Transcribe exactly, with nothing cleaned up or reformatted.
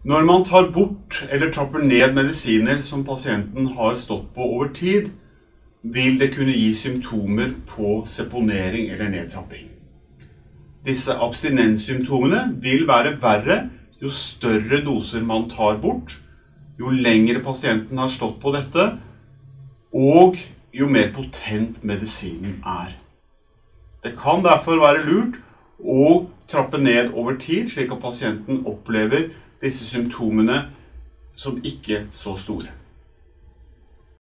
Når man tar bort eller trapper ned medisiner som pasienten har stått på over tid, vil det kunne gi symptomer på seponering eller nedtrapping. Disse abstinenssymptomene vil være verre jo større doser man tar bort, jo lengre pasienten har stått på dette, og jo mer potent medisinen er. Det kan derfor være lurt å trappe ned over tid, slik at pasienten opplever disse symptomene som ikke så store.